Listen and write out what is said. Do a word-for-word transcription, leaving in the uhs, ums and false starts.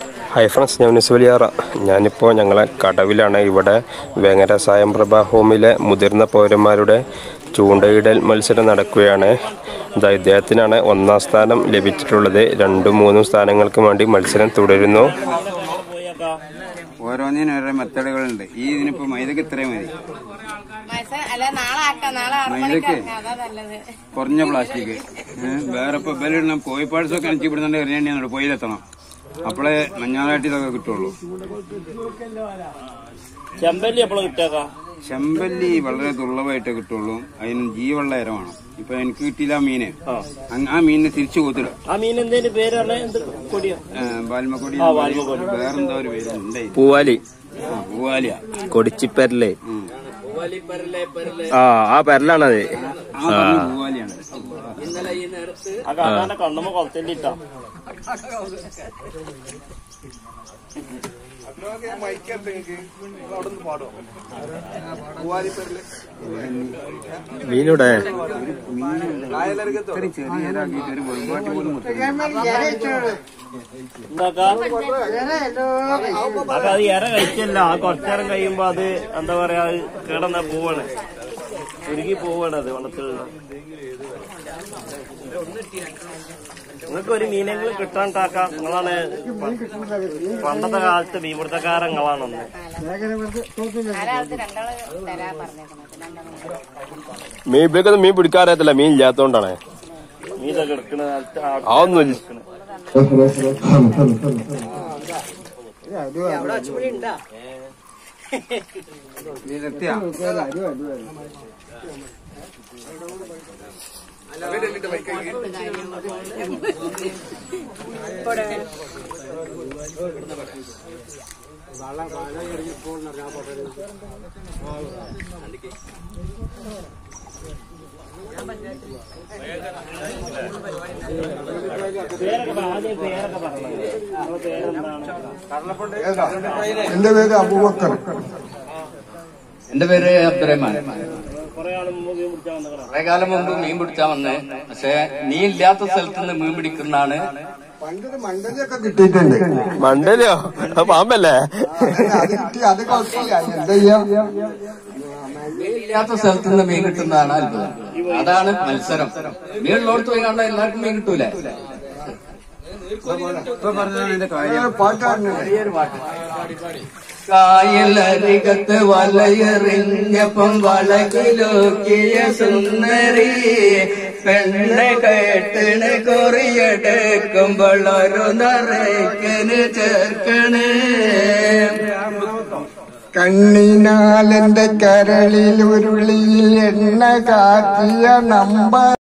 Hi friends, ഞാൻ നിസ്വലിയാറ. ഞാനിപ്പോൾ ഞങ്ങളെ കടവിലാണ്. ഇവിടെ വേങ്ങര സായംപ്രഭ ഹോമിലെ മുതിർന്ന പൗരന്മാരുടെ ചൂണ്ടയിടൽ മത്സരം നടക്കുകയാണ്. ഇതാ ഇദ്ദേഹത്തിനാണ് ഒന്നാം സ്ഥാനം ലഭിച്ചിട്ടുള്ളത്. രണ്ടും മൂന്നും സ്ഥാനങ്ങൾക്ക് വേണ്ടി മത്സരം തുടരുന്നു. ഓരോന്നിനും ഓരോ മെത്തേഡുകളുണ്ട്. ഈ ഇതിനിപ്പോ മൈദക്ക് ഇത്രയും മതി. മൈദക്ക് കുറഞ്ഞ പ്ലാസ്റ്റിക്. വേറെ ഇപ്പൊ ബലിടണ കോഴിപ്പാഴ്സൊക്കെ എനിക്ക് ഇവിടുന്ന് എറിയേണ്ടിയാണ് പോയിലെത്തണം. അപ്പോളെ മഞ്ഞാളായിട്ട് ഇതൊക്കെ കിട്ടുള്ളൂ. ചെമ്പല്ലി എപ്പോഴും കിട്ടിയാ ചെമ്പല്ലി വളരെ ദുർലഭമായിട്ടേ കിട്ടുള്ളൂ. അതിന് ജീവുള്ള ഇരമാണ്. ഇപ്പൊ എനിക്ക് കിട്ടിയില്ല മീന്. ആ മീനിനെ തിരിച്ചു കൊത്തിടും. ആ മീൻ എന്തേലും പേരാണ്? ബാൽമക്കൊടി. വേറെന്താ ഒരു പേര് ഉണ്ടായി. പൂവാലി. പൂവാലിയ. കൊടിച്ചിപ്പരല്. ആ ആ പെരലാണത്. പൂവാലിയാണ്. കണ്ണുമ്പോ കൊളത്തിട്ടാ മീനൂടെ അത് ഇര കഴിക്കല്ല. ആ കുറച്ചേരം കഴിയുമ്പോ അത് എന്താ പറയാ, കിടന്ന പോവാണ്, ഒരുങ്ങി പോവാണ് അത് വെള്ളത്തിലുള്ള. നിങ്ങൾക്ക് ഒരു മീനെങ്കിലും കിട്ടാൻ കാക്ക. നിങ്ങളാണ് പണ്ടത്തെ കാലത്ത് മീൻപിടുത്തക്കാരങ്ങളാണൊന്ന്. മീൻ ഇവിടേക്കൊന്നും മീൻ പിടിക്കാറിയത്തില്ല, മീൻ ഇല്ലാത്തോണ്ടാണ്. മീനൊക്കെ എടുക്കണ അതൊന്നും എന്റെ പേര് അബൂബക്കർ. എന്റെ പേര് അബ്ദുറഹ്മാൻ. കുറെ കാലം മുമ്പ് മീൻ പിടിച്ചാ വന്നേ. പക്ഷെ നീ ഇല്ലാത്ത സ്ഥലത്ത് നിന്ന് മീൻ പിടിക്കുന്നതാണ്. മണ്ടലിയൊക്കെ കിട്ടിയിട്ടുണ്ട്. മണ്ടലോ? പാമ്പല്ലേ? അത് കുഴപ്പമില്ല. എന്താ ചെയ്യാ, മീൻ ഇല്ലാത്ത സ്ഥലത്ത് നിന്ന് മീൻ കിട്ടുന്നതാണ് അത്ഭുതം. അതാണ് മത്സരം. മീൻ ഉള്ളോടത്ത് പോയി കണ്ടാൽ എല്ലാവർക്കും മീൻ കിട്ടൂലേ? ഇപ്പൊ പറഞ്ഞതിന്റെ കാര്യം പാട്ടാണ്. പാട്ട് കായലരികത്ത് വലയെറിഞ്ഞപ്പം വളകിലോക്കിയ സുന്ദരി പെണ്ണ് കേട്ടിന് കൊറിയെടുക്കുമ്പോൾ ഒരു നിറയ്ക്കന് ചേർക്കണേ. കണ്ണിനാലെന്റെ കരളിൽ ഉരുളിയിൽ എണ്ണ കാത്തിയ നമ്പ